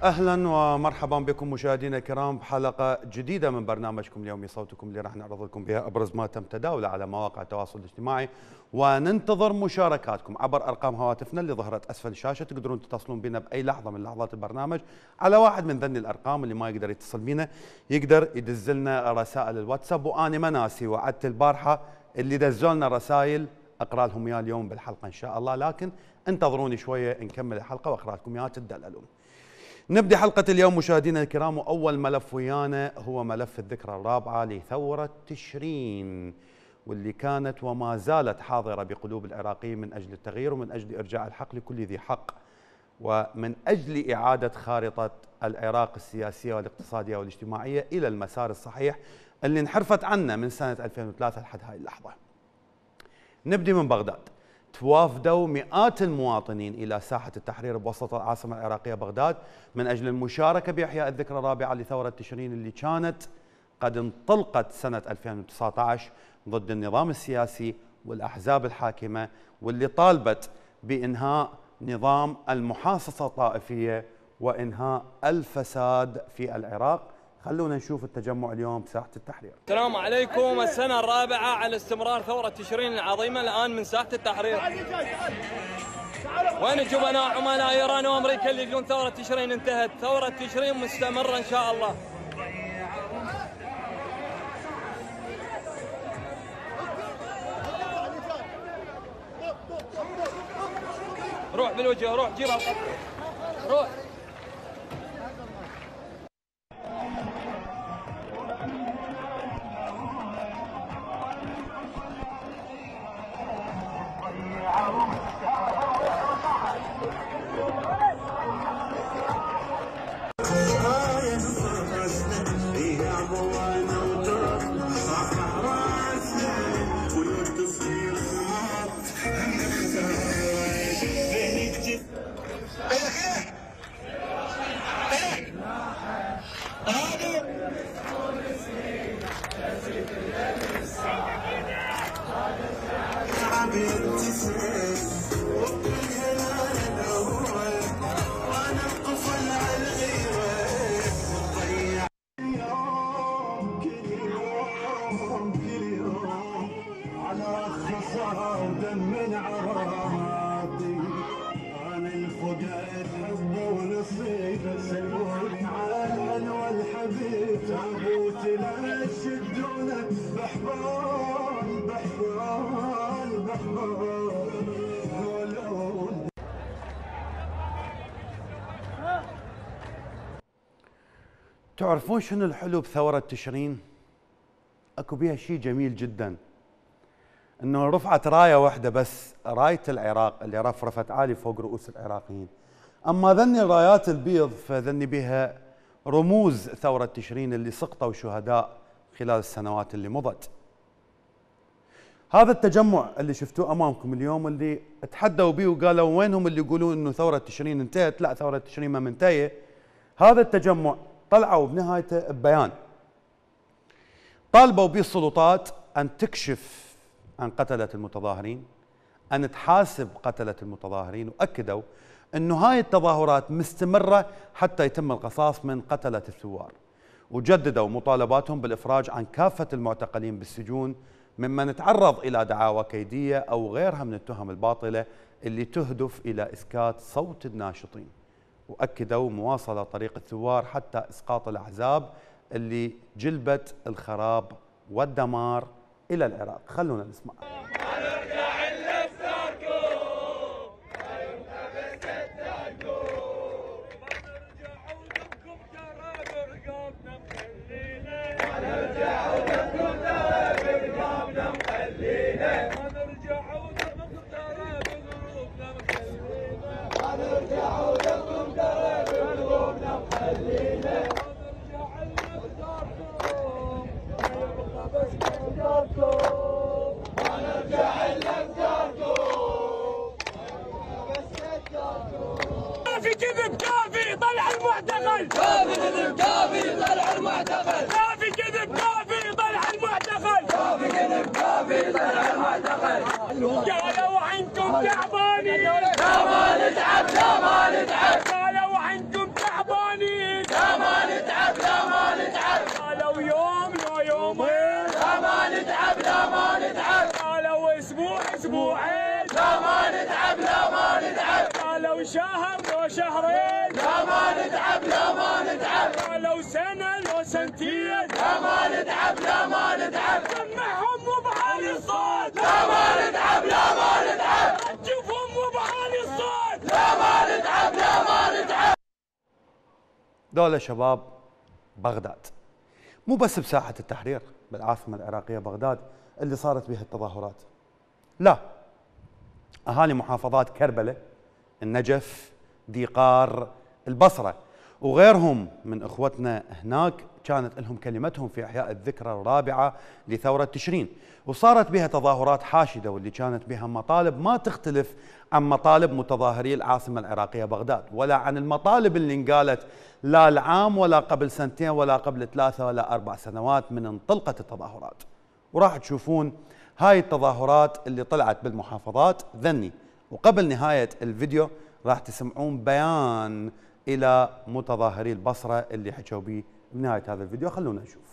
اهلا ومرحبا بكم مشاهدينا الكرام بحلقه جديده من برنامجكم اليومي صوتكم اللي راح نعرض لكم بها ابرز ما تم تداوله على مواقع التواصل الاجتماعي، وننتظر مشاركاتكم عبر ارقام هواتفنا اللي ظهرت اسفل الشاشه. تقدرون تتصلون بنا باي لحظه من لحظات البرنامج على واحد من ذني الارقام. اللي ما يقدر يتصل بينا يقدر يدز لنا رسائل الواتساب، وانا ما ناسي وعدت البارحه اللي دزوا لنا رسائل اقرا لهم اياها اليوم بالحلقه ان شاء الله، لكن انتظروني شويه نكمل الحلقه واقرا لكم اياها تدللون. نبدأ حلقة اليوم مشاهدينا الكرام، وأول ملف ويانا هو ملف الذكرى الرابعة لثورة تشرين، واللي كانت وما زالت حاضرة بقلوب العراقيين من أجل التغيير ومن أجل إرجاع الحق لكل ذي حق، ومن أجل إعادة خارطة العراق السياسية والاقتصادية والاجتماعية إلى المسار الصحيح اللي انحرفت عنه من سنة 2003 لحد هاي اللحظة. نبدأ من بغداد. توافدوا مئات المواطنين إلى ساحة التحرير بوسط العاصمة العراقية بغداد من أجل المشاركة بإحياء الذكرى الرابعة لثورة تشرين اللي كانت قد انطلقت سنة 2019 ضد النظام السياسي والأحزاب الحاكمة، واللي طالبت بإنهاء نظام المحاصصة الطائفية وإنهاء الفساد في العراق. خلونا نشوف التجمع اليوم بساحة التحرير. السلام عليكم. السنة الرابعة على استمرار ثورة تشرين العظيمة الآن من ساحة التحرير. وين الجبناء عملاء إيران وأمريكا اللي يقولون ثورة تشرين انتهت؟ ثورة تشرين مستمرة إن شاء الله. روح بالوجه، روح جيبها، روح. تعرفون شنو الحلو بثورة تشرين؟ اكو بيها شيء جميل جدا، انه رفعت رايه واحده بس، رايه العراق اللي رفرفت عالي فوق رؤوس العراقيين. اما ذني الرايات البيض فذني بها رموز ثوره تشرين اللي سقطوا شهداء خلال السنوات اللي مضت. هذا التجمع اللي شفتوه امامكم اليوم اللي تحدوا به وقالوا وينهم اللي يقولون انه ثوره تشرين انتهت؟ لا، ثوره تشرين ما منتهيه. هذا التجمع طلعوا بنهايته ببيان طالبوا به السلطات أن تكشف عن قتلة المتظاهرين، أن تحاسب قتلة المتظاهرين، وأكدوا أن هاي التظاهرات مستمرة حتى يتم القصاص من قتلة الثوار، وجددوا مطالباتهم بالإفراج عن كافة المعتقلين بالسجون ممن تعرض إلى دعاوى كيدية أو غيرها من التهم الباطلة اللي تهدف إلى إسكات صوت الناشطين، وأكدوا مواصلة طريق الثوار حتى إسقاط الأحزاب اللي جلبت الخراب والدمار إلى العراق. خلونا نسمع. كافي كذب، كافي طلع المعتقل، كافي كذب، كافي طلع المعتقل، كافي كذب، كافي طلع المعتقل، كافي كذب، كافي طلع المعتقل. قالوا عنكم تعبانين، لا ما نتعب، لا ما نتعب، قالوا عنكم تعبانين، لا ما نتعب. قالوا اسبوع اسبوعين لا ما نتعب لا ما نتعب. قالوا شهر لو شهرين لا ما نتعب لا ما نتعب. قالوا سنة لو سنتين لا ما نتعب لا ما نتعب. سمعهم مو بعالي الصوت لا ما نتعب لا ما نتعب. شوفهم مو بعالي الصوت لا ما نتعب لا ما نتعب. دولة شباب بغداد، مو بس بساحة التحرير بالعاصمة العراقية بغداد اللي صارت بها التظاهرات، لا، أهالي محافظات كربلاء، النجف، ديقار، البصرة وغيرهم من إخوتنا هناك كانت لهم كلمتهم في إحياء الذكرى الرابعة لثورة تشرين، وصارت بها تظاهرات حاشدة واللي كانت بها مطالب ما تختلف عن مطالب متظاهري العاصمة العراقية بغداد، ولا عن المطالب اللي انقالت لا العام ولا قبل سنتين ولا قبل 3 ولا 4 سنوات من انطلقت التظاهرات. وراح تشوفون هاي التظاهرات اللي طلعت بالمحافظات ذني، وقبل نهاية الفيديو راح تسمعون بيان إلى متظاهري البصرة اللي حكوا به بنهاية هذا الفيديو. خلونا نشوف.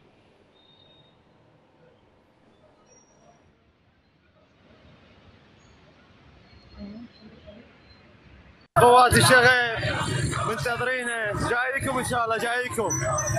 قوات الشغب منتظرينه، جايكم ان شاء الله جايكم.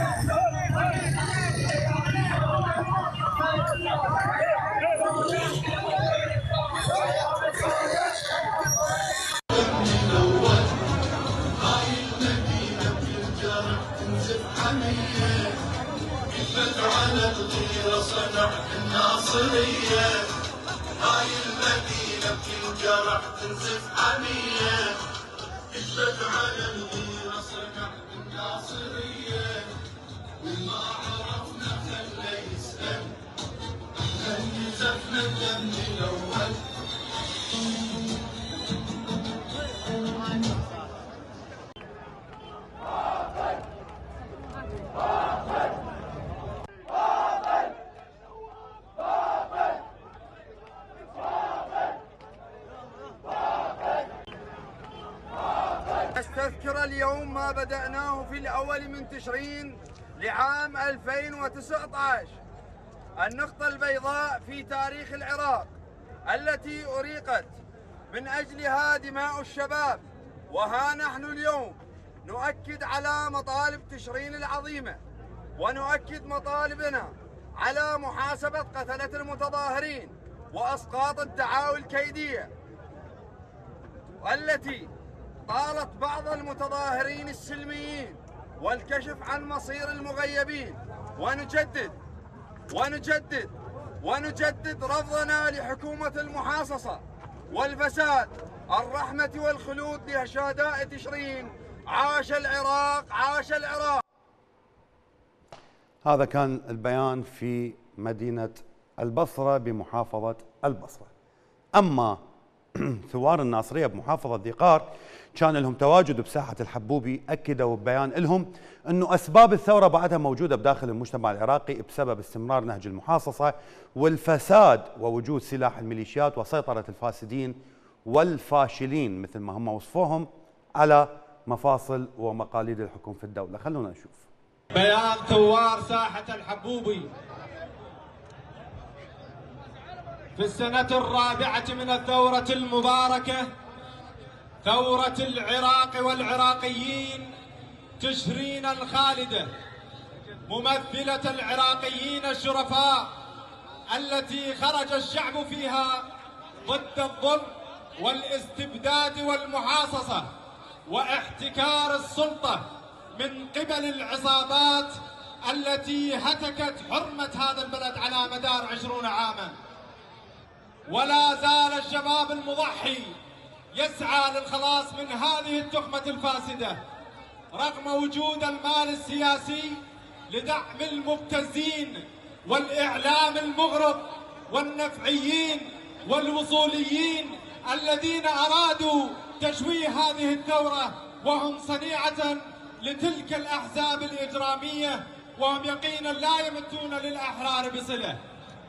على الغيرة صنع الناصرية، هاي المدينة بتنجرح تنزف حمية. كتبت على الغيرة صنع الناصرية، وما عرفنا خلى يسأل، احنا نزفنا الدم الأول. نستذكر اليوم ما بدأناه في الأول من تشرين لعام 2019، النقطة البيضاء في تاريخ العراق التي أريقت من أجلها دماء الشباب. وها نحن اليوم نؤكد على مطالب تشرين العظيمة، ونؤكد مطالبنا على محاسبة قتلة المتظاهرين وأسقاط الدعاوى الكيدية التي طالت بعض المتظاهرين السلميين، والكشف عن مصير المغيبين. ونجدد رفضنا لحكومة المحاصصة والفساد، الرحمة والخلود لشهداء تشرين. عاش العراق عاش العراق. هذا كان البيان في مدينة البصرة بمحافظة البصرة. أما ثوار الناصرية بمحافظة ديقار كان لهم تواجد بساحة الحبوبي، أكدوا ببيان لهم أنه أسباب الثورة بعدها موجودة بداخل المجتمع العراقي بسبب استمرار نهج المحاصصة والفساد ووجود سلاح الميليشيات وسيطرة الفاسدين والفاشلين مثل ما هم وصفوهم على مفاصل ومقاليد الحكم في الدولة. خلونا نشوف بيان ثوار ساحة الحبوبي في السنة الرابعة من الثورة المباركة، ثورة العراق والعراقيين تشرين الخالدة، ممثلة العراقيين الشرفاء التي خرج الشعب فيها ضد الظلم والاستبداد والمحاصصة واحتكار السلطة من قبل العصابات التي هتكت حرمة هذا البلد على مدار 20 عاما. ولا زال الشباب المضحي يسعى للخلاص من هذه التهمة الفاسدة رغم وجود المال السياسي لدعم المبتزين والإعلام المغرض والنفعيين والوصوليين الذين أرادوا تشويه هذه الثورة، وهم صنيعة لتلك الأحزاب الإجرامية، وهم يقينا لا يمتون للأحرار بصلة.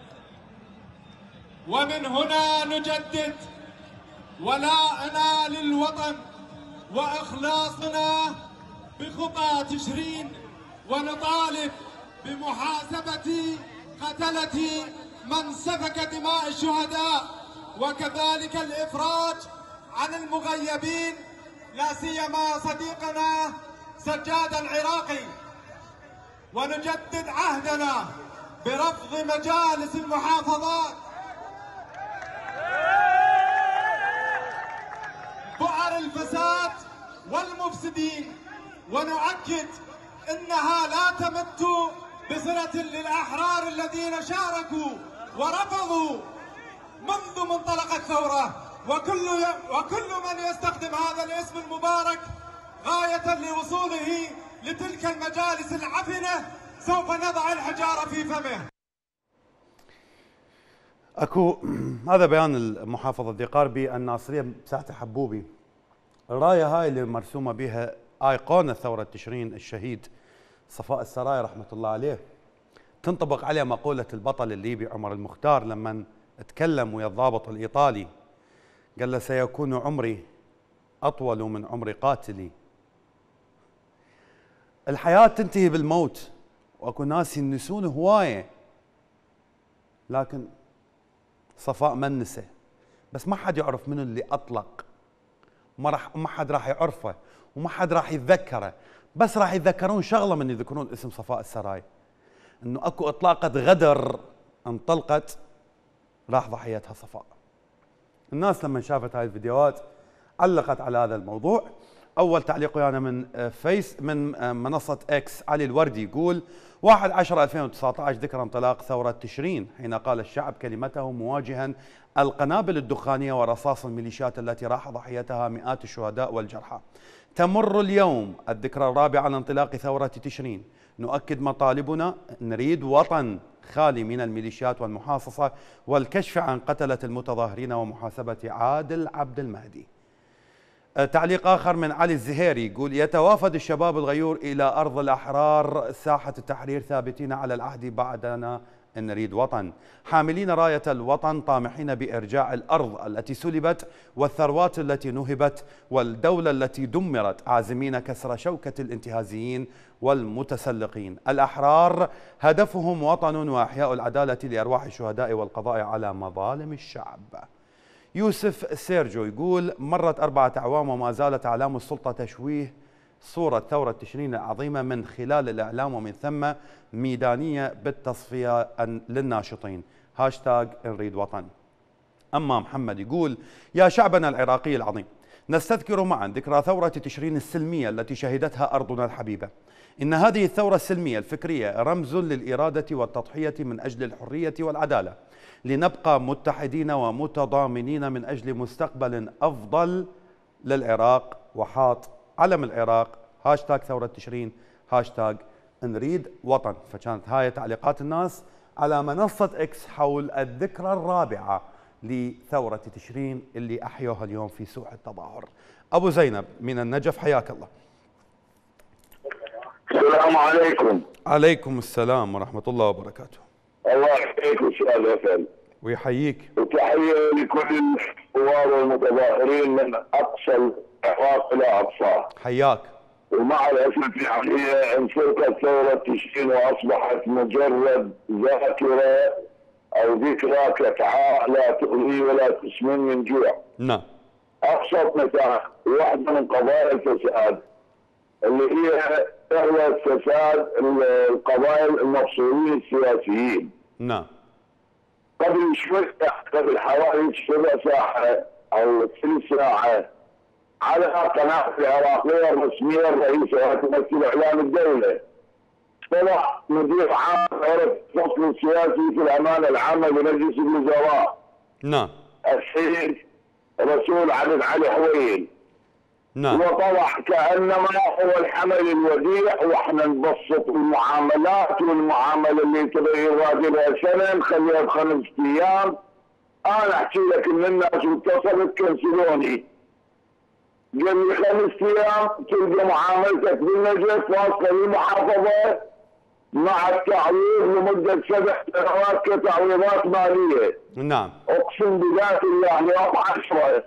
ومن هنا نجدد ولاءنا للوطن وإخلاصنا بخطى تشرين، ونطالب بمحاسبة قتلة من سفك دماء الشهداء، وكذلك الإفراج عن المغيبين، لا سيما صديقنا سجاد العراقي. ونجدد عهدنا برفض مجالس المحافظات بؤر الفساد والمفسدين، ونؤكد انها لا تمت بصلة للأحرار الذين شاركوا ورفضوا منذ منطلق الثورة، وكل من يستخدم هذا الاسم المبارك غاية لوصوله لتلك المجالس العفنة سوف نضع الحجارة في فمه. اكو هذا بيان المحافظة ذي قاربي الناصرية بساحة حبوبي. الراية هاي اللي مرسومة بها أيقونة ثورة تشرين الشهيد صفاء السراي رحمة الله عليه، تنطبق عليه مقولة البطل الليبي عمر المختار لما تكلم ويا الضابط الإيطالي قال له سيكون عمري أطول من عمر قاتلي. الحياة تنتهي بالموت، واكو ناس ينسون هواية، لكن صفاء ما نسى، بس ما حد يعرف منو اللي أطلق، ما حد راح يعرفه وما حد راح يتذكره، بس راح يتذكرون شغلة من يذكرون اسم صفاء السراي، انه اكو اطلاقة غدر انطلقت راح ضحيتها صفاء. الناس لما شافت هاي الفيديوهات علقت على هذا الموضوع. اول تعليق ويانا من منصة اكس علي الوردي يقول 1/10/2019 ذكرى انطلاق ثورة تشرين، حين قال الشعب كلمته مواجها القنابل الدخانية ورصاص الميليشيات التي راح ضحيتها مئات الشهداء والجرحى. تمر اليوم الذكرى الرابعة لانطلاق ثورة تشرين، نؤكد مطالبنا، نريد وطن خالي من الميليشيات والمحاصصة والكشف عن قتلة المتظاهرين ومحاسبة عادل عبد المهدي. تعليق آخر من علي الزهيري يقول يتوافد الشباب الغيور إلى أرض الأحرار ساحة التحرير ثابتين على العهد بعدنا نريد وطن، حاملين راية الوطن طامحين بإرجاع الأرض التي سلبت والثروات التي نهبت والدولة التي دمرت، عازمين كسر شوكة الانتهازيين والمتسلقين. الأحرار هدفهم وطن وإحياء العدالة لأرواح الشهداء والقضاء على مظالم الشعب. يوسف سيرجو يقول مرت 4 أعوام وما زالت أعلام السلطة تشويه صورة ثورة تشرين العظيمة من خلال الإعلام، ومن ثم ميدانية بالتصفية للناشطين. هاشتاج نريد وطن. أما محمد يقول يا شعبنا العراقي العظيم، نستذكر معا ذكرى ثورة تشرين السلمية التي شهدتها أرضنا الحبيبة. إن هذه الثورة السلمية الفكرية رمز للإرادة والتضحية من أجل الحرية والعدالة، لنبقى متحدين ومتضامنين من أجل مستقبل أفضل للعراق، وحاط علم العراق هاشتاج ثورة تشرين هاشتاج نريد وطن. فكانت هاي تعليقات الناس على منصة اكس حول الذكرى الرابعة لثورة تشرين اللي أحيوها اليوم في سوح التظاهر. أبو زينب من النجف حياك الله. السلام عليكم. عليكم السلام ورحمة الله وبركاته. الله يحييك استاذ حسن. ويحييك. وتحية لكل الثوار والمتظاهرين من أقصى العراق إلى أقصاه. حياك. ومع الأسف يعني انفرقت ثورة تشرين وأصبحت مجرد ذاكرة أو ذكرى كتعاء لا تؤذي ولا تسمن من جوع. نعم. أبسط مثال، واحدة من قضايا الفساد اللي هي دعوة فساد القبائل المفصولين السياسيين. نعم. قبل شوي، قبل حوالي 7 ساعة أو 3 ساعة، على قناة العراقية الرسمية الرئيسة تمثل إعلام الدولة، طلع مدير عام الفصل السياسي في الأمانة العامة بمجلس الوزراء. نعم. السيد رسول علي حويل. نعم. وطلع كأنما هو الحمل الوديع، واحنا نبسط المعاملات، والمعامله اللي تبغي راتبها سنه نخليها ب5 أيام. انا احكي لك ان الناس اتصلت كنسلوني، قال لي 5 أيام تلقى معاملتك بالنجف واصله للمحافظه مع التعويض لمده 7 سنوات كتعويضات ماليه. نعم. اقسم بذات الله يوم 10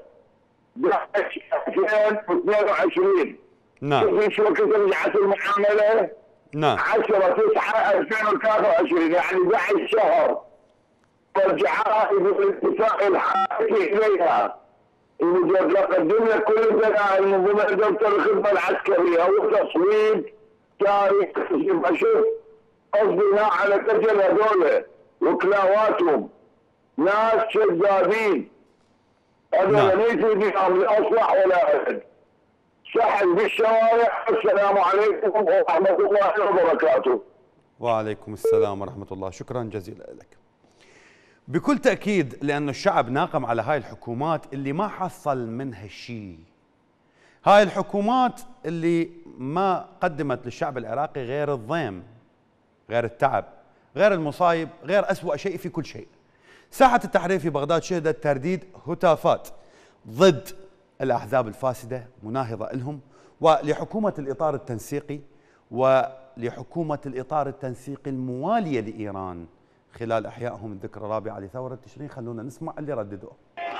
2022. نعم. شوف ايش وقت رجعت المعامله؟ نعم. 10/9/2023، يعني بعد شهر والجعائز والاتفاق الحقيقي اليها. يوجد قدم لك كل الدلائل من ضمن دفتر الخدمه العسكريه وتصويب تاريخ. اشوف قصدنا على كجل هذول وكلاواتهم ناس كذابين. هذول ليسوا نظام لاصلح ولا أحد. سحل بالشوارع. السلام عليكم ورحمه الله وبركاته. وعليكم السلام ورحمه الله. شكرا جزيلا لك. بكل تأكيد لأن الشعب ناقم على هاي الحكومات اللي ما حصل منها شيء. هاي الحكومات اللي ما قدمت للشعب العراقي غير الضيم، غير التعب، غير المصايب، غير أسوأ شيء في كل شيء. ساحة التحرير في بغداد شهدت ترديد هتافات ضد الأحزاب الفاسدة مناهضة لهم ولحكومة الإطار التنسيقي ولحكومة الإطار التنسيقي الموالية لإيران خلال إحيائهم الذكرى الرابعة لثورة تشرين. خلونا نسمع اللي رددوه.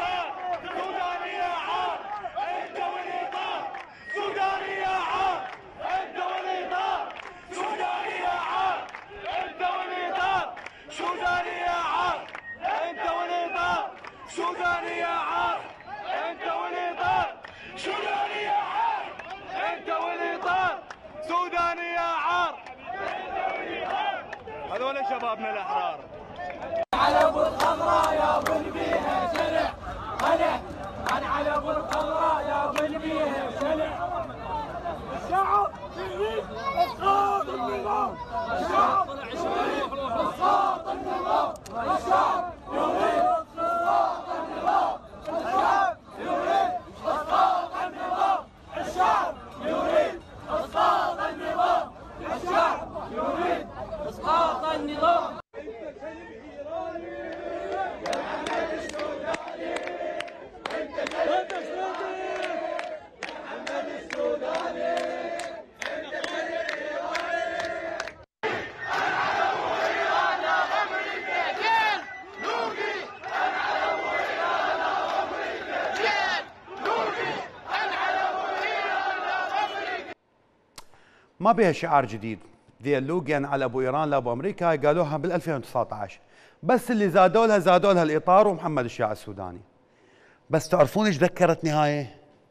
هذول شبابنا الأحرار. علب الخضراء يا بن بيها شلع خلع عن علب الخضراء يا بن بيها شلع. الشعب يريد اسقاط النظام. الشعب يريد اسقاط النظام. الشعب يريد اسقاط النظام. الشعب يريد اسقاط النظام. الشعب يريد اسقاط النظام. الشعب يريد اسقاط النظام. ما بها شعار جديد. ذي اللوجن على ابو ايران لابو امريكا قالوها بال 2019 بس اللي زادوا لها الاطار ومحمد الشيع السوداني. بس تعرفون ايش ذكرتني هاي؟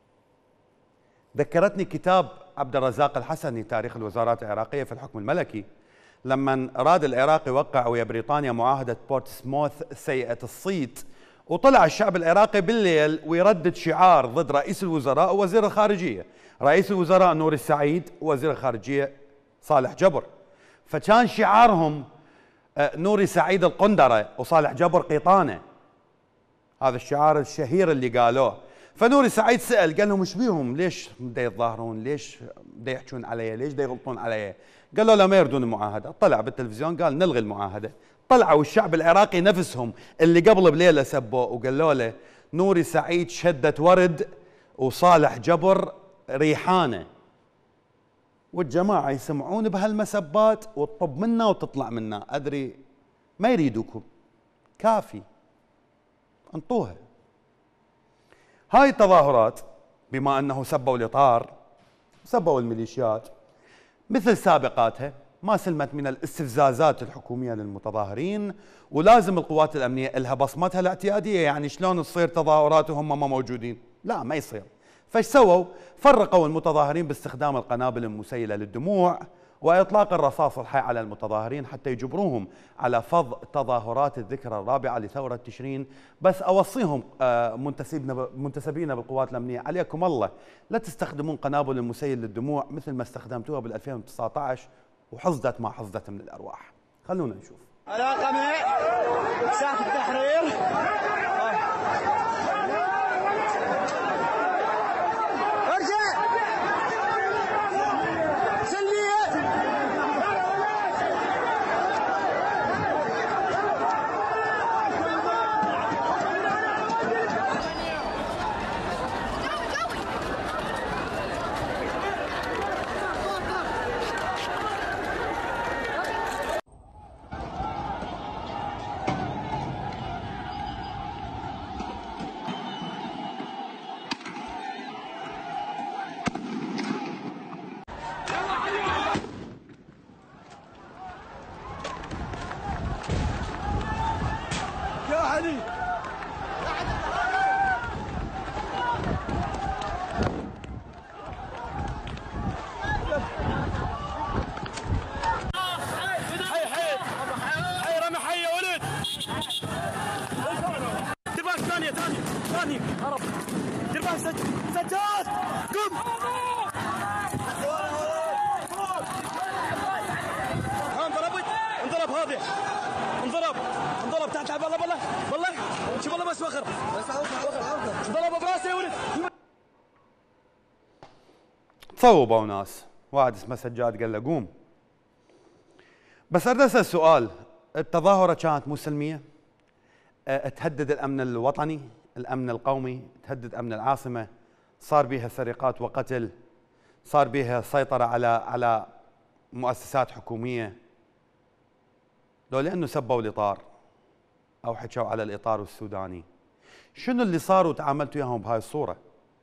ذكرتني كتاب عبد الرزاق الحسني تاريخ الوزارات العراقيه في الحكم الملكي، لما اراد العراق يوقع ويا بريطانيا معاهده بورتسموث سيئه الصيت، وطلع الشعب العراقي بالليل ويردد شعار ضد رئيس الوزراء ووزير الخارجيه، رئيس الوزراء نور السعيد ووزير الخارجيه صالح جبر. فكان شعارهم نوري سعيد القندره وصالح جبر قيطانه. هذا الشعار الشهير اللي قالوه. فنوري سعيد سأل قال لهم ايش بيهم؟ ليش بدا يتظاهرون؟ ليش بدا يحجون علي؟ ليش بدا يغلطون علي؟ قالوا له ما يردون المعاهده. طلع بالتلفزيون قال نلغي المعاهده. طلعوا الشعب العراقي نفسهم اللي قبل بليله سبوه وقالوا له نوري سعيد شدت ورد وصالح جبر ريحانه. والجماعه يسمعون بهالمسبات وتطب منا وتطلع منا. ادري ما يريدوكم، كافي انطوها. هاي التظاهرات بما انه سبوا الاطار، سبوا الميليشيات مثل سابقاتها، ما سلمت من الاستفزازات الحكوميه للمتظاهرين، ولازم القوات الامنيه لها بصمتها الاعتياديه. يعني شلون تصير تظاهرات وهم ما موجودين؟ لا ما يصير. فايش سووا؟ فرقوا المتظاهرين باستخدام القنابل المسيله للدموع واطلاق الرصاص الحي على المتظاهرين حتى يجبروهم على فض تظاهرات الذكرى الرابعه لثوره تشرين. بس اوصيهم منتسبين بالقوات الامنيه، عليكم الله لا تستخدمون قنابل المسيل للدموع مثل ما استخدمتوها بال 2019 وحصدت ما حصدت من الارواح. خلونا نشوف. علاقه مع ساحه التحرير. علي. حي رمي حي يا ولد. دير بالك ثانية هرب. دير بالك سجاد قم. انضرب هذه. انضرب تعال بالله شوف والله بس وخر. انضرب براسه يا ولد. تصوبوا ناس، واحد اسمه سجاد قال له قوم. بس اريد اسال سؤال، التظاهره كانت مو سلميه؟ تهدد الامن الوطني، الامن القومي، تهدد امن العاصمه، صار بها سرقات وقتل، صار بها سيطره على مؤسسات حكوميه. لو لانه سبوا الاطار او حكوا على الاطار السوداني، شنو اللي صار وتعاملتوا وياهم بهاي الصوره؟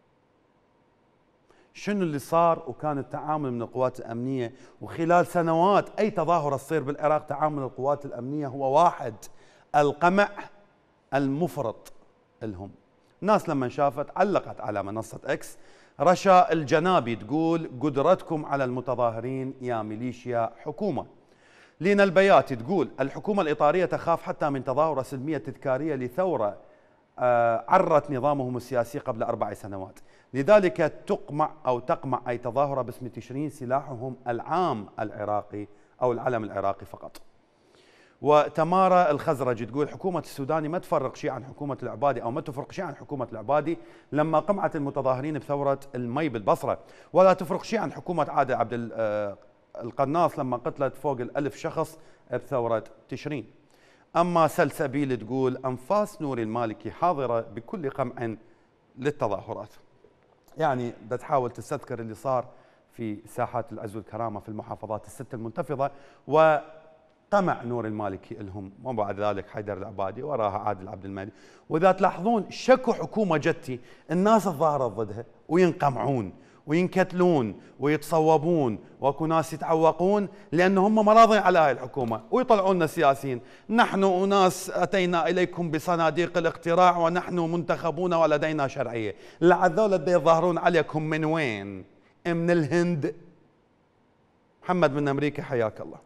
شنو اللي صار وكان التعامل من القوات الامنيه؟ وخلال سنوات اي تظاهره تصير بالعراق تعامل القوات الامنيه هو واحد، القمع المفرط لهم. الناس لما شافت علقت على منصه اكس، رشا الجنابي تقول قدرتكم على المتظاهرين يا ميليشيا حكومه. لينا البياتي تقول الحكومه الاطاريه تخاف حتى من تظاهره سلميه تذكاريه لثوره عرت نظامهم السياسي قبل 4 سنوات، لذلك تقمع أي تظاهرة باسم تشرين سلاحهم العام العراقي أو العلم العراقي فقط. وتمارا الخزرجي تقول الحكومة السوداني ما تفرق شيء عن حكومة العبادي أو ما تفرق شيء عن حكومة العبادي لما قمعت المتظاهرين بثورة المي بالبصرة، ولا تفرق شيء عن حكومة عادل عبد القناص لما قتلت فوق 1000 شخص بثورة تشرين. أما سلسبيل تقول أنفاس نور المالكي حاضرة بكل قمع للتظاهرات. يعني بدها تحاول تستذكر اللي صار في ساحات العز والكرامة في المحافظات الست المنتفضة، وقمع نور المالكي لهم، وبعد ذلك حيدر العبادي وراها عادل عبد المهدي. وإذا تلاحظون شكو حكومة جتي الناس تظاهرت ضدها وينقمعون وينكتلون ويتصوبون، واكو ناس يتعوقون لأن هم ما راضين على هاي الحكومة، ويطلعون لنا سياسيين نحن أناس أتينا إليكم بصناديق الاقتراع ونحن منتخبون ولدينا شرعية. لعذول اللي يظاهرون عليكم من وين؟ من الهند. محمد من أمريكا حياك الله.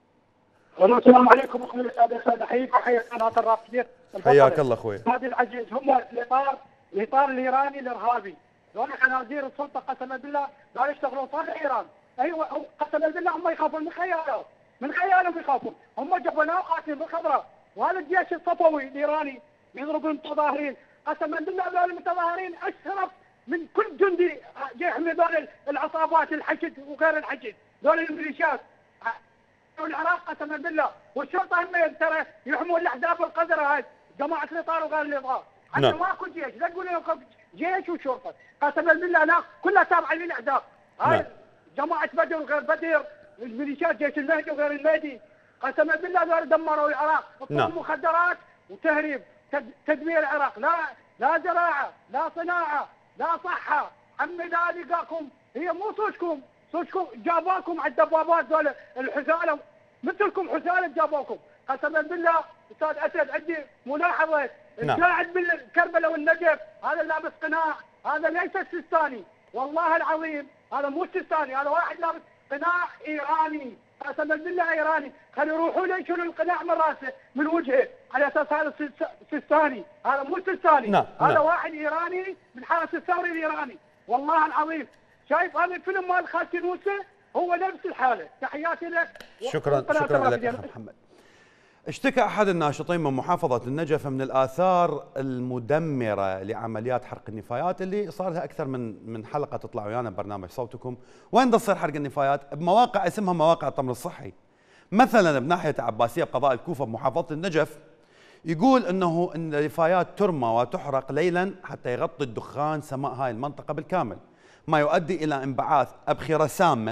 السلام عليكم اخوي الاستاذ، احييك وحيا قناه الرافدين. حياك الله اخوي. هذه العزيز هم الاطار الايراني الارهابي، ذولا خنازير السلطه قسما بالله لا يشتغلون صالح ايران. ايوه قسما بالله هم يخافون من خيالهم يخافون. هم جبناء قاتلين بالخضراء، وهذا الجيش الصفوي الايراني يضرب المتظاهرين. قسما بالله ذول المتظاهرين اشرف من كل جندي يحمي ذول العصابات الحشد وغير الحشد، ذول الميليشيات العراق قسما بالله. والشرطه هم ترى يحمون الاحزاب القذره هاي، جماعه الاطار وغير الاطار. حتى ماكو جيش، لا تقول لكم جيش وشرطه، قسما بالله لا كلها تابعه للاحزاب. هاي جماعه بدر وغير بدر، الميليشيات جيش المهدي وغير المهدي، قسما بالله ذول دمروا العراق، مخدرات وتهريب، تدمير العراق، لا زراعه، لا صناعه، لا صحه. عمي لا لقاكم، هي مو صوتكم جابوكم على الدبابات ذول الحثاله، مثلكم حثاله جابوكم. قسما بالله استاذ اسد عندي ملاحظه، القاعد بالكربلاء والنجف هذا لابس قناع، هذا ليس السيستاني، والله العظيم هذا مو السيستاني، هذا واحد لابس قناع ايراني، قسما بالله ايراني. خلوا يروحوا له يشيلوا القناع من راسه من وجهه على اساس هذا السيستاني، هذا مو السيستاني، هذا واحد ايراني من حرس الثوري الايراني، والله العظيم. شايف هذا الفيلم مال خالتي نوسه هو نفس الحاله. تحياتي لك. شكرا لك اخ محمد. اشتكى احد الناشطين من محافظه النجف من الاثار المدمره لعمليات حرق النفايات اللي صار لها اكثر من حلقه تطلع ويانا ببرنامج صوتكم. وين تصير حرق النفايات؟ بمواقع اسمها مواقع التمر الصحي. مثلا بناحيه عباسيه بقضاء الكوفه بمحافظه النجف يقول انه النفايات ترمى وتحرق ليلا حتى يغطي الدخان سماء هاي المنطقه بالكامل، ما يؤدي الى انبعاث ابخره سامه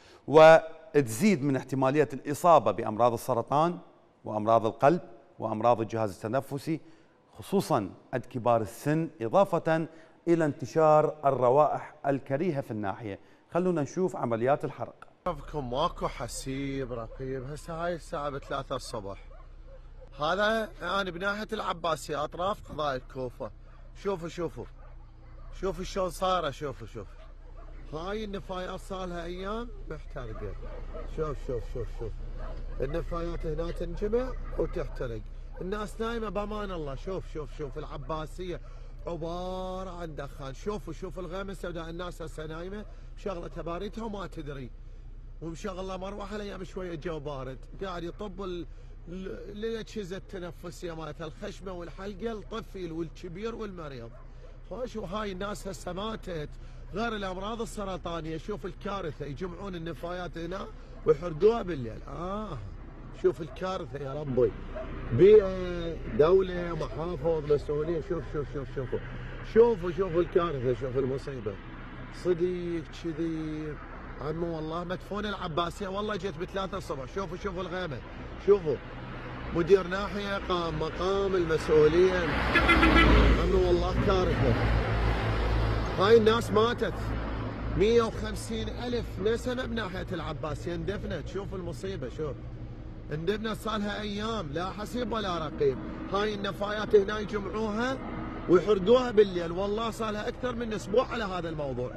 وتزيد من احتماليه الاصابه بامراض السرطان وامراض القلب وامراض الجهاز التنفسي خصوصا عند كبار السن، اضافه الى انتشار الروائح الكريهه في الناحيه. خلونا نشوف عمليات الحرق. شوفكم ماكو حسيب رقيب، هسه هاي الساعه ب3 الصبح، هذا انا بناحيه العباسيه اطراف قضاء الكوفه. شوفوا شوفوا شوفوا شلون صايره. شوفوا شوفوا هاي النفايات صار لها ايام محترقه. شوف شوف شوف شوف النفايات هنا تنجمع وتحترق. الناس نايمه بامان الله. شوف شوف شوف العباسيه عباره عن دخان. شوفوا شوفوا الغيمه السوداء. الناس هسه نايمه مشغله تباريتها وما تدري، ومشغله مروحه الايام شويه جو بارد، قاعد يطب الاجهزه التنفسيه مالتها الخشمه والحلقه الطفيل والكبير والمريض. خوش وهاي الناس هسه ماتت غير الامراض السرطانيه. شوف الكارثه، يجمعون النفايات هنا ويحرقوها بالليل. شوف الكارثه يا ربي. بيئه، دوله، محافظ، مسؤولين. شوف شوف شوف شوفوا شوفوا شوفوا الكارثه. شوف المصيبه صديق كذي عمو. والله مدفون العباسيه. والله جيت ب3 الصبح. شوفوا شوفوا الغيمه. شوفوا مدير ناحيه قام مقام المسؤولين. عمو والله كارثه. هاي الناس ماتت. 150,000 نسمه بناحيه العباسيه اندفنت. شوف المصيبه. شوف اندفنت صار لها ايام لا حسيب ولا رقيب. هاي النفايات هنا يجمعوها ويحرقوها بالليل. والله صار لها اكثر من اسبوع على هذا الموضوع.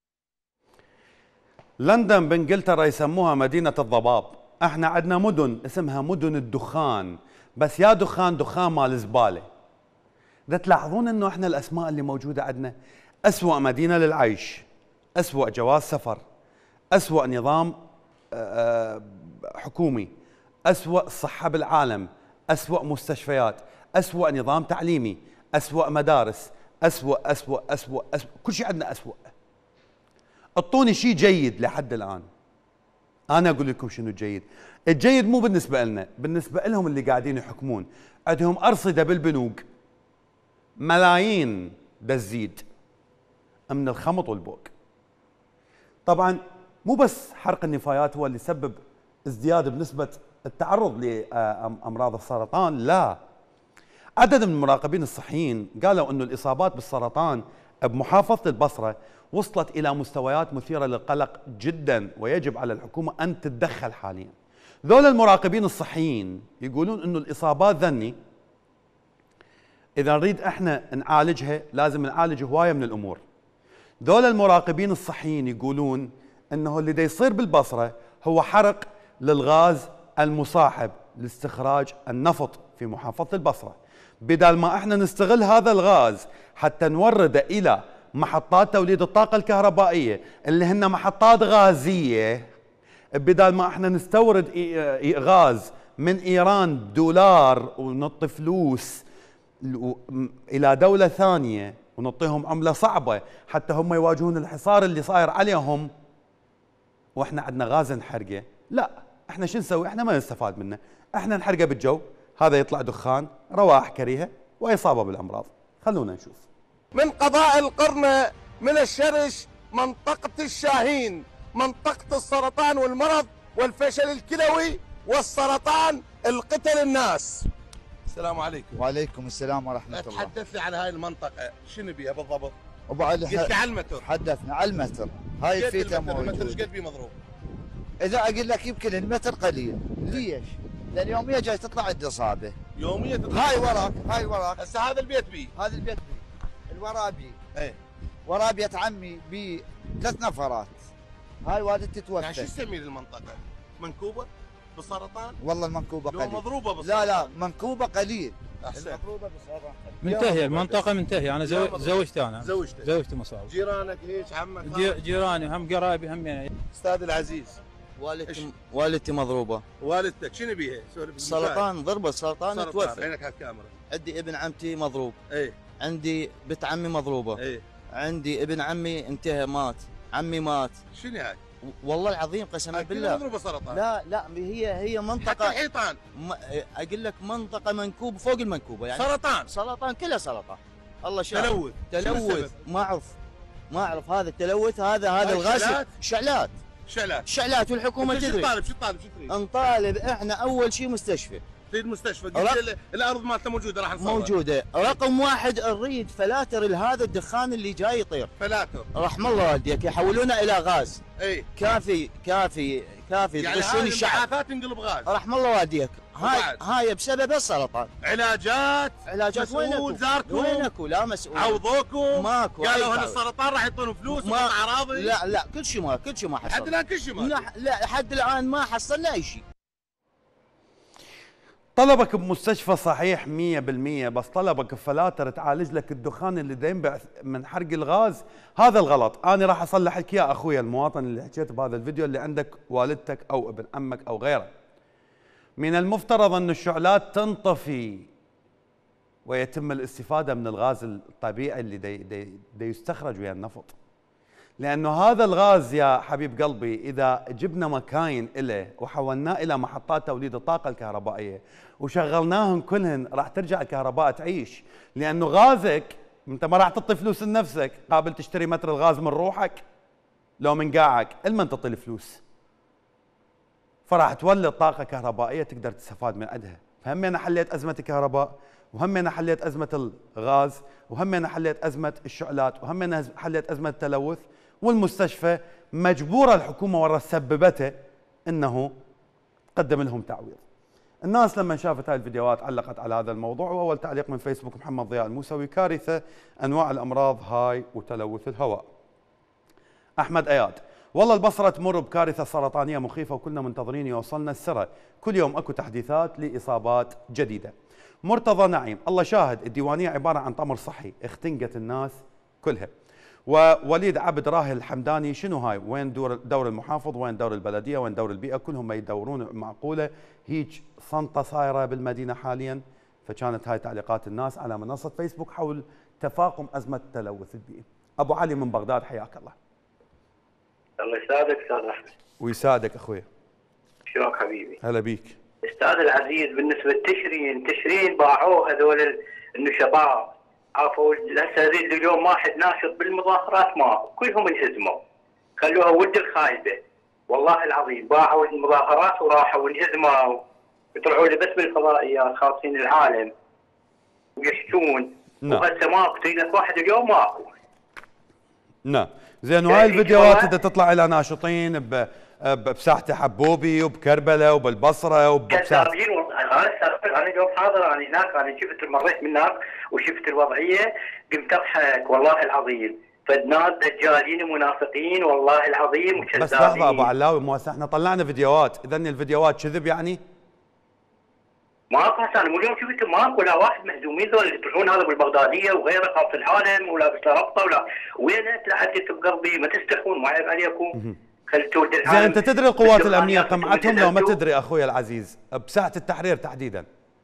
لندن بانجلترا يسموها مدينه الضباب. احنا عندنا مدن اسمها مدن الدخان، بس يا دخان دخان مال زباله. ده تلاحظون انه احنا الاسماء اللي موجوده عندنا اسوأ مدينه للعيش، اسوأ جواز سفر، اسوأ نظام حكومي، اسوأ صحه بالعالم، اسوأ مستشفيات، اسوأ نظام تعليمي، اسوأ مدارس، اسوأ اسوأ اسوأ اسوأ، كل شيء عندنا اسوأ. اعطوني شيء جيد لحد الان. انا اقول لكم شنو الجيد. الجيد مو بالنسبه لنا، بالنسبه لهم اللي قاعدين يحكمون. عندهم ارصده بالبنوك ملايين تزيد من الخمط والبوق. طبعا مو بس حرق النفايات هو اللي سبب ازدياد بنسبه التعرض لامراض السرطان، لا. عدد من المراقبين الصحيين قالوا انه الاصابات بالسرطان بمحافظه البصره وصلت الى مستويات مثيره للقلق جدا، ويجب على الحكومه ان تتدخل حاليا. ذول المراقبين الصحيين يقولون انه الاصابات ذني اذا نريد احنا نعالجها لازم نعالج هوايه من الامور. ذول المراقبين الصحيين يقولون انه اللي دا يصير بالبصره هو حرق للغاز المصاحب لاستخراج النفط في محافظه البصره. بدل ما احنا نستغل هذا الغاز حتى نورده الى محطات توليد الطاقه الكهربائيه اللي هن محطات غازيه، بدل ما احنا نستورد غاز من ايران بدولار ونعطي فلوس الى دوله ثانيه ونعطيهم عمله صعبه حتى هم يواجهون الحصار اللي صاير عليهم، واحنا عندنا غاز نحرقه. لا، احنا شو نسوي؟ احنا ما نستفاد منه، احنا نحرقه بالجو، هذا يطلع دخان، روائح كريهه واصابه بالامراض. خلونا نشوف. من قضاء القرن من الشرش منطقة الشاهين، منطقة السرطان والمرض والفشل الكلوي والسرطان القتل الناس. السلام عليكم. وعليكم السلام ورحمة الله. تحدث لي عن هاي المنطقة، شنو بيها بالضبط؟ ابو علي قلت لي على المتر. حدثنا على المتر. هاي الفيته موجودة. المتر ايش قد بيه مضروب؟ إذا أقول لك يمكن المتر قليل، ليش؟ لأن يوميا جاي تطلع عندي إصابة. يوميا تطلع. هاي وراك، هاي وراك. هسه هذا البيت بيه. هذا البيت بيه. الورا بيه. ايه. ورا بيت عمي بيه 3 نفرات. هاي والدتي توفت. يعني شو تسمي المنطقة؟ منكوبة؟ بالسرطان؟ والله المنكوبة قليل. لو مضروبة بالسرطان. لا منكوبة قليل. أحسن. المضروبة بالسرطان. منتهية المنطقة منتهية. أنا زوجت أنا. زوجتي مصاب. جيرانك ايش؟ عمك؟ جيراني هم قرايبي هم يعني. أستاذ العزيز. والدتي مضروبة. والدتك شنو بيها؟ سرطان، ضربة سرطان توفت. عينك على الكاميرا. عندي ابن عمتي مضروب. ايه. عندي بنت عمي مضروبة. ايه. عندي ابن عمي انتهى مات. عمي مات. شنو هاي؟ والله العظيم قسما بالله. مضروبة سرطان. لا هي منطقة. حتى الحيطان. اقول لك منطقة منكوبة فوق المنكوبة يعني. سرطان كلها سرطان. الله شاهد. تلوث. ما اعرف هذا التلوث هذا الغاز. شعلات والحكومة تدري. شو تطالب تريد؟ نطالب احنا اول شيء مستشفى. تريد مستشفى؟ قلت الارض مالته موجوده راح نصور. موجوده. رقم 1 نريد فلاتر لهذا الدخان اللي جاي يطير. فلاتر. رحم الله والديك يحولونه الى غاز. اي. كافي يعني تغشون الشعب. المبيعات تنقلب غاز. رحم الله والديك. هاي بسبب السرطان. علاجات وينكو؟ زاركم؟ وينكو؟ لا مسؤول. عوضوكم؟ ماكو. قالوا ان السرطان راح يعطون فلوس واراضي؟ لا كل شيء ما حصل. لحد الان كل شيء ما. لا لحد الان ما حصلنا اي شيء. طلبك بمستشفى صحيح 100%، بس طلبك بفلاتر تعالج لك الدخان اللي ينبعث من حرق الغاز، هذا الغلط. انا راح اصلح لك اياه اخوي المواطن اللي حكيت بهذا الفيديو، اللي عندك والدتك او ابن عمك او غيره. من المفترض ان الشعلات تنطفي ويتم الاستفاده من الغاز الطبيعي اللي دي يستخرج ويا النفط، لانه هذا الغاز يا حبيب قلبي اذا جبنا مكاين له وحولناه الى محطات توليد الطاقه الكهربائيه وشغلناهن كلهن راح ترجع الكهرباء تعيش، لانه غازك انت ما راح تعطي فلوس لنفسك، قابل تشتري متر الغاز من روحك لو من قاعك، المن تعطي الفلوس، فراح تولد طاقه كهربائيه تقدر تستفاد من عندها. فهم انا حليت ازمه الكهرباء، وهم انا حليت ازمه الغاز، وهم انا حليت ازمه الشعلات، وهم انا حليت ازمه التلوث. والمستشفى مجبوره الحكومه ورا سببته انه تقدم لهم تعويض. الناس لما شافت هاي الفيديوهات علقت على هذا الموضوع، واول تعليق من فيسبوك محمد ضياء الموسوي: كارثه انواع الامراض هاي وتلوث الهواء. احمد اياد: والله البصره تمر بكارثه سرطانيه مخيفه وكلنا منتظرين يوصلنا السرى، كل يوم اكو تحديثات لاصابات جديده. مرتضى نعيم: الله شاهد الديوانيه عباره عن تمر صحي اختنقت الناس كلها. ووليد عبد راهي الحمداني: شنو هاي؟ وين دور المحافظ؟ وين دور البلديه؟ وين دور البيئه؟ كلهم ما يدورون. معقوله هيج صنطه صايره بالمدينه حاليا؟ فكانت هاي تعليقات الناس على منصه فيسبوك حول تفاقم ازمه التلوث البيئي. ابو علي من بغداد، حياك الله. الله يسعدك استاذ احمد. ويسعدك اخوي. شلونك حبيبي؟ هلا بيك. استاذ العزيز، بالنسبه لتشرين باعوه هذول النشطاء، عرفوا هسه اليوم واحد ناشط بالمظاهرات ما كلهم انهزموا، خلوها ود الخايبه. والله العظيم باعوا المظاهرات وراحوا انهزموا، يطلعوا لي بس بالفضائيات خاصين العالم ويحكون. نعم. وهسه ماكو لك واحد اليوم ماكو. نعم، زين. وهاي الفيديوهات اذا تطلع الى ناشطين بساحه حبوبي وبكربلاء وبالبصره كذابين. انا اليوم حاضر، انا هناك، انا شفت مريت من هناك وشفت الوضعيه قمت اضحك والله العظيم. فالناس دجالين ومنافقين والله العظيم وكذابين. بس لحظه ابو علاوي، مو هسه احنا طلعنا فيديوهات، اذا الفيديوهات كذب يعني؟ ماكو هسه انا اليوم شفت ماكو ولا واحد مهزومين ذول اللي يطلعون هذا بالبغداديه وغيره خاص العالم ولابس ربطه ولا وين تلعبت بقلبي. ما تستحون، ما عيب عليكم. زين انت تدري القوات الامنيه قمعتهم لو ما تدري اخوي العزيز بساحه التحرير تحديدا؟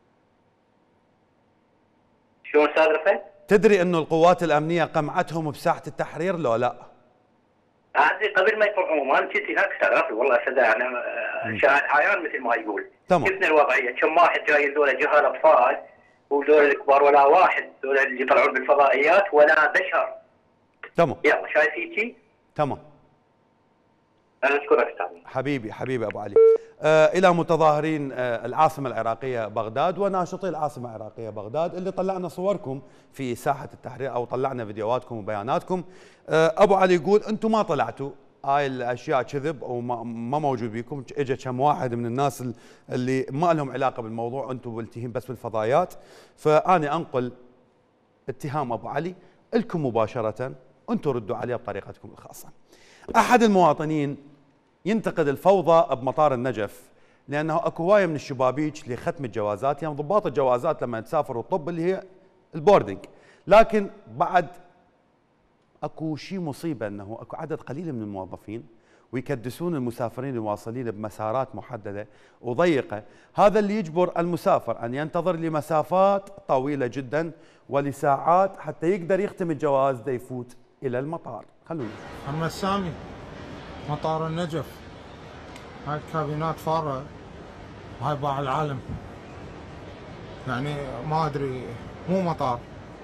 شلون استاذ رفعت؟ تدري انه القوات الامنيه قمعتهم بساحه التحرير لو لا؟ هذه قبل ما يطلعون، انا كنت هناك استغربت والله صدق. انا شاهد عيان مثل ما يقول. تمام. شفنا الوضعيه، كم واحد جاي ذول جهال اطفال وذول الكبار ولا واحد، ذول اللي يطلعون بالفضائيات ولا بشر. تمام. يلا شايف هيجي؟ تمام. انا اشكرك استاذ حبيبي ابو علي. الى متظاهرين العاصمه العراقيه بغداد وناشطي العاصمه العراقيه بغداد اللي طلعنا صوركم في ساحه التحرير او طلعنا فيديوهاتكم وبياناتكم. ابو علي يقول انتم ما طلعتوا، هاي الاشياء كذب او ما موجود بيكم. اجى كم واحد من الناس اللي ما لهم علاقه بالموضوع، انتم ملتهين بس بالفضائيات. فاني انقل اتهام ابو علي لكم مباشره، انتم ردوا عليه بطريقتكم الخاصه. احد المواطنين ينتقد الفوضى بمطار النجف لانه اكو هوايه من الشبابيك لختم الجوازات، يعني ضباط الجوازات لما تسافر الطب اللي هي البوردنج، لكن بعد اكو شيء مصيبه انه اكو عدد قليل من الموظفين ويكدسون المسافرين الواصلين بمسارات محدده وضيقه، هذا اللي يجبر المسافر ان ينتظر لمسافات طويله جدا ولساعات حتى يقدر يختم الجواز دا يفوت الى المطار. خلونا نشوف. محمد سامي، مطار النجف. هاي الكابينات فاره، هاي باع العالم، يعني ما ادري، مو مطار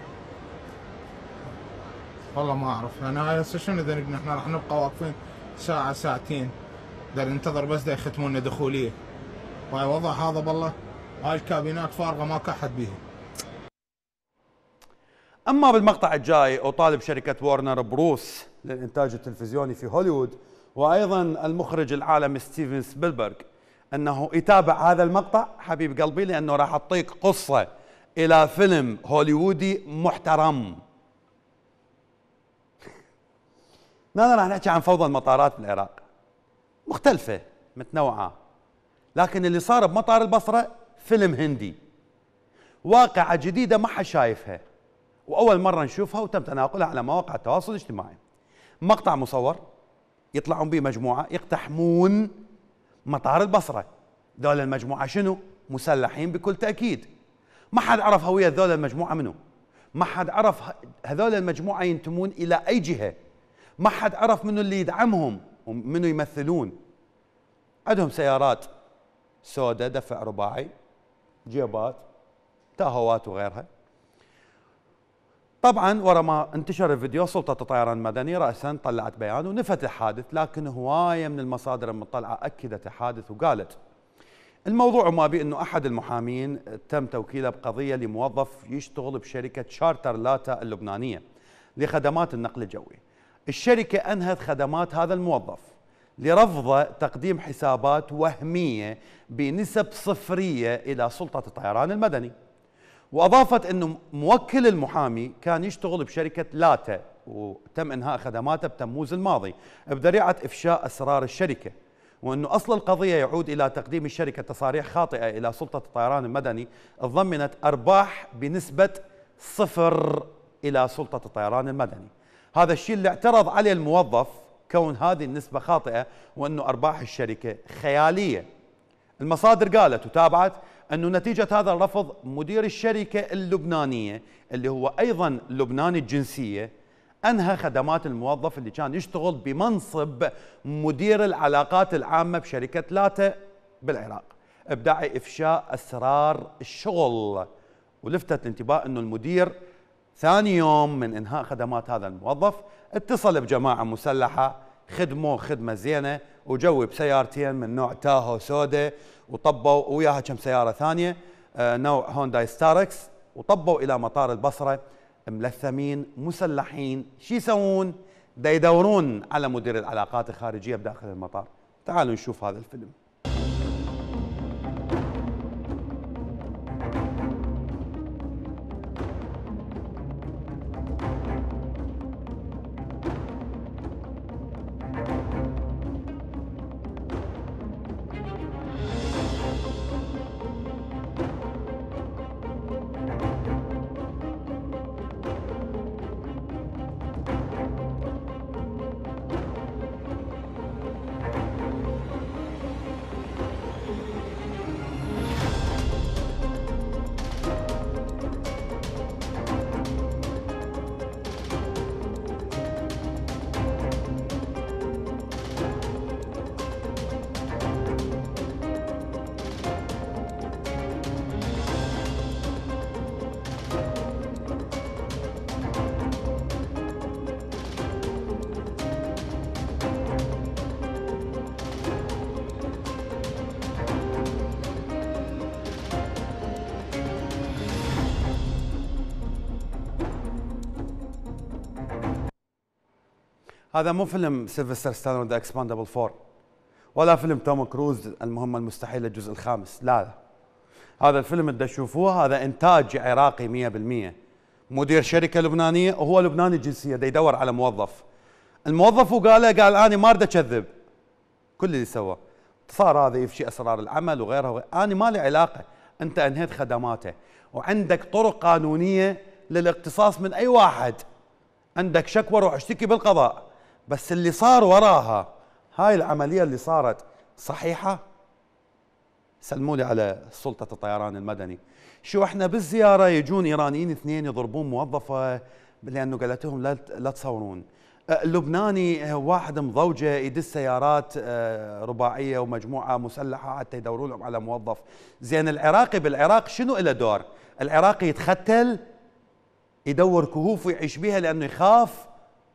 والله ما اعرف. يعني هاي هسه شنو اذا احنا راح نبقى واقفين ساعه ساعتين دا ننتظر بس دا يختمون لنا دخوليه. وهاي وضع هذا بالله، هاي الكابينات فارغه ما كحد بيها. اما بالمقطع الجاي اطالب شركه وارنر بروس للانتاج التلفزيوني في هوليوود وايضا المخرج العالمي ستيفن سبيلبرغ انه يتابع هذا المقطع حبيب قلبي، لانه راح اعطيك قصه الى فيلم هوليوودي محترم. الآن راح نحكي عن فوضى المطارات بالعراق، مختلفه متنوعه، لكن اللي صار بمطار البصره فيلم هندي، واقعه جديده ما حد شايفها واول مره نشوفها وتم تناقلها على مواقع التواصل الاجتماعي. مقطع مصور يطلعون به مجموعه يقتحمون مطار البصره. ذول المجموعه شنو؟ مسلحين بكل تاكيد. ما حد عرف هويه ذول المجموعه منو، ما حد عرف هذول المجموعه ينتمون الى اي جهه، ما حد عرف منو اللي يدعمهم ومنو يمثلون. عندهم سيارات سوداء دفع رباعي، جيبات، تاهوات وغيرها. طبعا ورا ما انتشر الفيديو سلطة الطيران المدني رأسا طلعت بيان ونفت الحادث، لكن هواية من المصادر المطلعة أكدت الحادث وقالت الموضوع ما بي أنه أحد المحامين تم توكيله بقضية لموظف يشتغل بشركة شارتر لاتا اللبنانية لخدمات النقل الجوي. الشركة أنهت خدمات هذا الموظف لرفض تقديم حسابات وهمية بنسب صفرية إلى سلطة الطيران المدني. وأضافت أنه موكل المحامي كان يشتغل بشركة لاتا وتم إنهاء خدماته بتموز الماضي بذريعة إفشاء أسرار الشركة، وأنه أصل القضية يعود إلى تقديم الشركة تصاريح خاطئة إلى سلطة الطيران المدني ضمنت أرباح بنسبة 0 إلى سلطة الطيران المدني. هذا الشيء اللي اعترض عليه الموظف، كون هذه النسبة خاطئة وأنه أرباح الشركة خيالية. المصادر قالت وتابعت أنه نتيجة هذا الرفض مدير الشركة اللبنانية اللي هو أيضا لبناني الجنسية أنهى خدمات الموظف اللي كان يشتغل بمنصب مدير العلاقات العامة بشركة لاتا بالعراق بداعي إفشاء أسرار الشغل. ولفتت الانتباه أنه المدير ثاني يوم من إنهاء خدمات هذا الموظف اتصل بجماعة مسلحة خدموه خدمة زينة وجوي بسيارتين من نوع تاهو سوداء وطبوا وياها كم سيارة ثانية نوع هونداي ستاركس وطبوا إلى مطار البصرة ملثمين مسلحين. شو يسوون؟ دا يدورون على مدير العلاقات الخارجية بداخل المطار. تعالوا نشوف هذا الفيلم. هذا مو فيلم سيلفستر ستالون ذا اكسباندبل 4 ولا فيلم توم كروز المهمة المستحيلة الجزء الخامس، لا هذا الفيلم اللي تشوفوه هذا إنتاج عراقي 100%. مدير شركة لبنانية وهو لبناني الجنسية دا يدور على موظف. الموظف قال أنا ما أريد أكذب، كل اللي سوى صار هذا يفشي أسرار العمل وغيرها أنا ما لي علاقة. أنت أنهيت خدماته وعندك طرق قانونية للاقتصاص من أي واحد، عندك شكوى روح اشتكي بالقضاء، بس اللي صار وراها هاي العملية اللي صارت صحيحة؟ سلموا لي على سلطة الطيران المدني. شو احنا بالزيارة يجون إيرانيين اثنين يضربون موظفة لأنه قالت لهم لا تصورون. اللبناني واحد مضوجة يدس سيارات رباعية ومجموعة مسلحة حتى يدوروا لهم على موظف. زين العراقي بالعراق شنو له دور؟ العراقي يتختل يدور كهوف ويعيش بيها لأنه يخاف.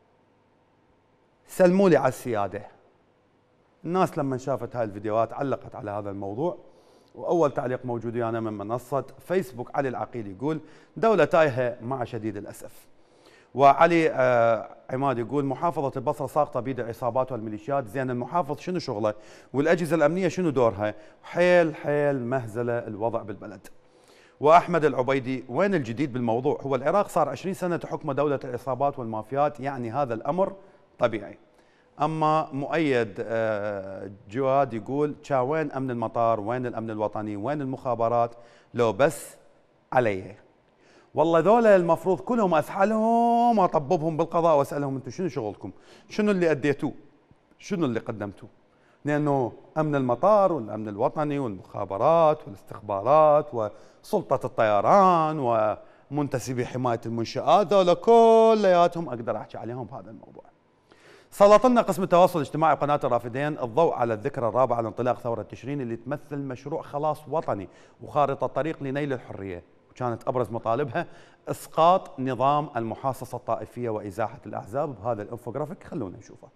سلموا لي على السيادة. الناس لما شافت هاي الفيديوهات علقت على هذا الموضوع، وأول تعليق موجود ويانا من منصة فيسبوك علي العقيل يقول دولة تايهة مع شديد الأسف. وعلي عماد يقول محافظة البصرة ساقطة بيد العصابات والميليشيات، زين المحافظ شنو شغله؟ والأجهزة الأمنية شنو دورها؟ حيل حيل مهزلة الوضع بالبلد. وأحمد العبيدي وين الجديد بالموضوع؟ هو العراق صار 20 سنة تحكم دولة العصابات والمافيات، يعني هذا الأمر طبيعي. أما مؤيد جواد يقول وين أمن المطار؟ وين الأمن الوطني؟ وين المخابرات؟ لو بس عليه. والله ذولا المفروض كلهم أسحلهم وأطببهم بالقضاء وأسألهم أنتم شنو شغلكم؟ شنو اللي أديتوه؟ شنو اللي قدمتوه؟ لأنه أمن المطار والأمن الوطني والمخابرات والاستخبارات وسلطة الطيران ومنتسبي حماية المنشآت، ذولا كلياتهم أقدر أحكي عليهم بهذا الموضوع. سلط لنا قسم التواصل الاجتماعي وقناة الرافدين الضوء على الذكرى الرابعة لانطلاق ثورة تشرين اللي تمثل مشروع خلاص وطني وخارطة طريق لنيل الحرية، وكانت أبرز مطالبها إسقاط نظام المحاصصة الطائفية وإزاحة الأحزاب. بهذا الانفوجرافيك خلونا نشوفه.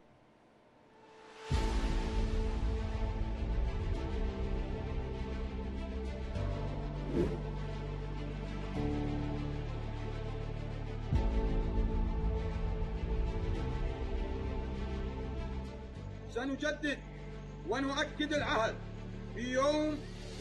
سنجدد ونؤكد العهد في يوم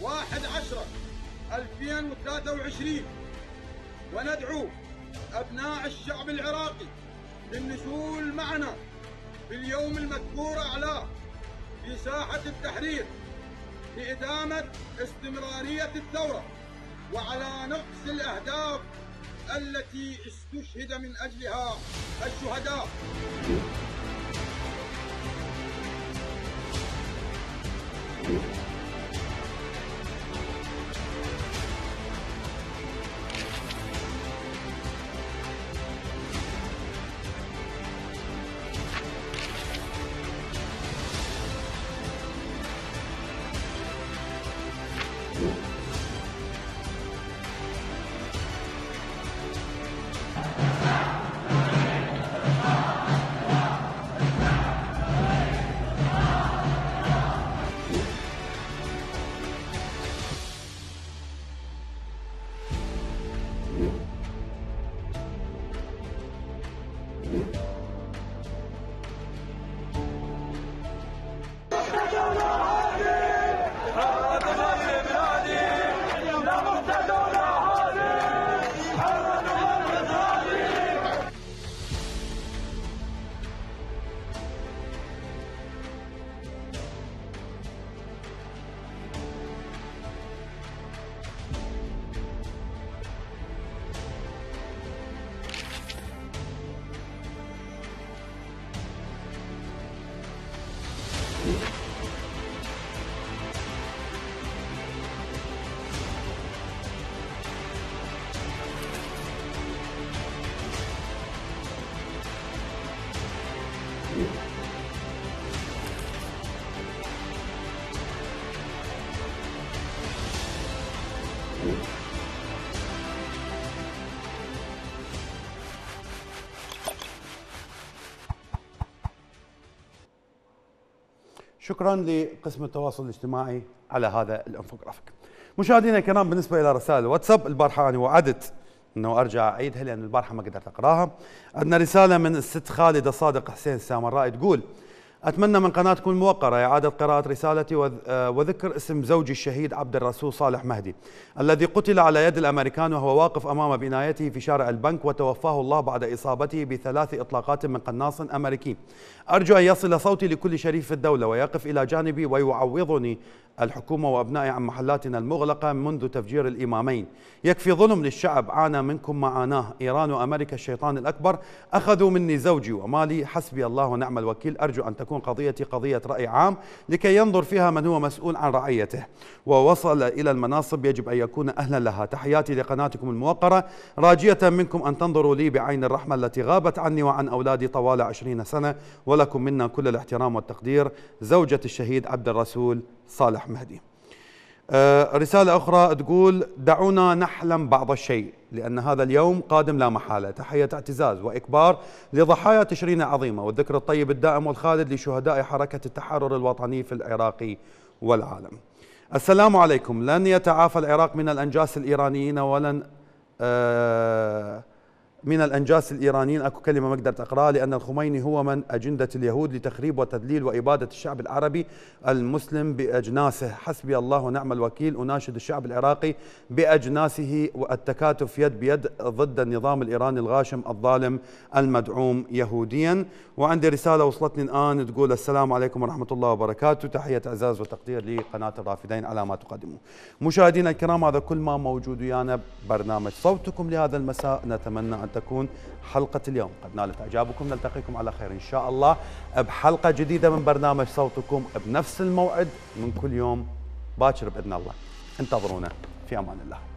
1/10/2023 وندعو أبناء الشعب العراقي للنزول معنا في اليوم المذكور أعلاه في ساحة التحرير لإدامة استمرارية الثورة وعلى نقص الأهداف التي استشهد من أجلها الشهداء. شكرا لقسم التواصل الاجتماعي على هذا الانفوجرافيك. مشاهدينا الكرام، بالنسبه الى رسائل الواتساب البارحه انا وعدت انه ارجع اعيدها لان البارحه ما قدرت اقراها. عندنا رساله من الست خالده صادق حسين السامرائي تقول: اتمنى من قناتكم الموقره اعاده قراءه رسالتي وذكر اسم زوجي الشهيد عبد الرسول صالح مهدي الذي قتل على يد الامريكان وهو واقف امام بنايته في شارع البنك، وتوفاه الله بعد اصابته ب3 اطلاقات من قناص امريكي. ارجو ان يصل صوتي لكل شريف في الدوله ويقف الى جانبي ويعوضني الحكومه وابنائي عن محلاتنا المغلقه منذ تفجير الامامين. يكفي ظلم للشعب عانى منكم معاناه. ايران وامريكا الشيطان الاكبر اخذوا مني زوجي ومالي، حسبي الله ونعم الوكيل. ارجو ان تكون قضيتي قضيه راي عام لكي ينظر فيها من هو مسؤول عن رعيته ووصل الى المناصب يجب ان يكون اهلا لها. تحياتي لقناتكم الموقره، راجيه منكم ان تنظروا لي بعين الرحمه التي غابت عني وعن اولادي طوال 20 سنه، ولكم منا كل الاحترام والتقدير. زوجة الشهيد عبد الرسول صالح مهدي. رسالة أخرى تقول: دعونا نحلم بعض الشيء لأن هذا اليوم قادم لا محالة. تحية اعتزاز وإكبار لضحايا تشرين عظيمة والذكر الطيب الدائم والخالد لشهداء حركة التحرر الوطني في العراق والعالم. السلام عليكم. لن يتعافى العراق من الأنجاس الإيرانيين ولن من الأنجاس الإيرانيين، أكو كلمة ما قدرت أقرأها، لأن الخميني هو من أجندة اليهود لتخريب وتذليل وإبادة الشعب العربي المسلم بأجناسه. حسبي الله ونعم الوكيل. أناشد الشعب العراقي بأجناسه والتكاتف يد بيد ضد النظام الإيراني الغاشم الظالم المدعوم يهوديا. وعندي رسالة وصلتني الآن تقول: السلام عليكم ورحمة الله وبركاته، تحية إعزاز وتقدير لقناة الرافدين على ما تقدمه. مشاهدينا الكرام، هذا كل ما موجود ويانا برنامج صوتكم لهذا المساء. نتمنى أن تكون حلقة اليوم قد نالت إعجابكم. نلتقيكم على خير إن شاء الله بحلقة جديدة من برنامج صوتكم بنفس الموعد من كل يوم باكر بإذن الله. انتظرونا، في أمان الله.